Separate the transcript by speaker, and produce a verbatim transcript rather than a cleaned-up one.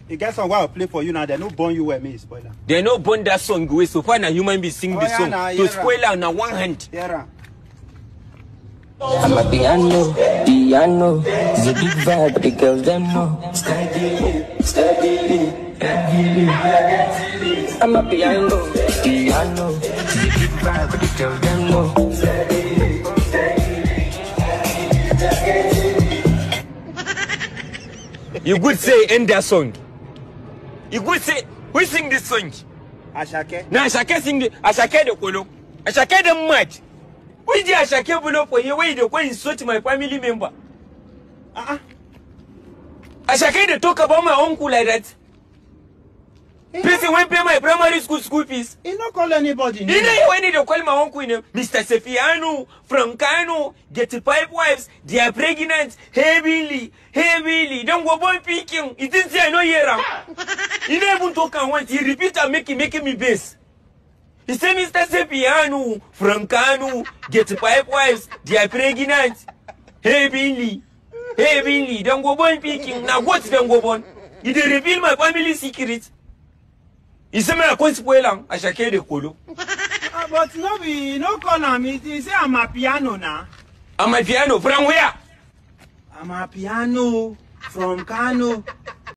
Speaker 1: You get some I'll play for you now. They no born you where me spoiler.
Speaker 2: They no born that song way so far. Now human be sing
Speaker 1: oh,
Speaker 2: the
Speaker 1: yeah,
Speaker 2: song
Speaker 1: nah,
Speaker 2: to
Speaker 1: yeah,
Speaker 2: spoil out now one hand.
Speaker 1: Yeah.
Speaker 3: I'm a piano, piano. It's a big vibe, but the girls them know. Steady, steady, steady. I'm a piano, piano. It's a big vibe, but the girls them know. Steady, steady.
Speaker 2: You could say end that song. You could say who sing this song?
Speaker 1: Asake.
Speaker 2: Now Asake sing the Asake the kolo. Asake the mad. Why did Asake below for you? Why the when insult my family member?
Speaker 1: Uh-uh.
Speaker 2: Asake they talk about my uncle like that. Person when pay my primary school school fees.
Speaker 1: He not call anybody.
Speaker 2: You know when they call my uncle, you know, Mister Sefiano, Francano, get five wives, they are pregnant, heavily, heavily. Don't go boy picking. It didn't say I know here. You don't even talk and once. He repeat and make making me base. He said Mister Sefiano, Francano, get five wives, they are pregnant, heavily, heavily. Don't go boy picking. Now what's don't go on? He did reveal my family secret. He said, "I can't spoil him. Asake the kolo."
Speaker 1: But no be no call him. He say I'm a piano now.
Speaker 2: I'm a piano from where?
Speaker 1: I'm a piano from Kano.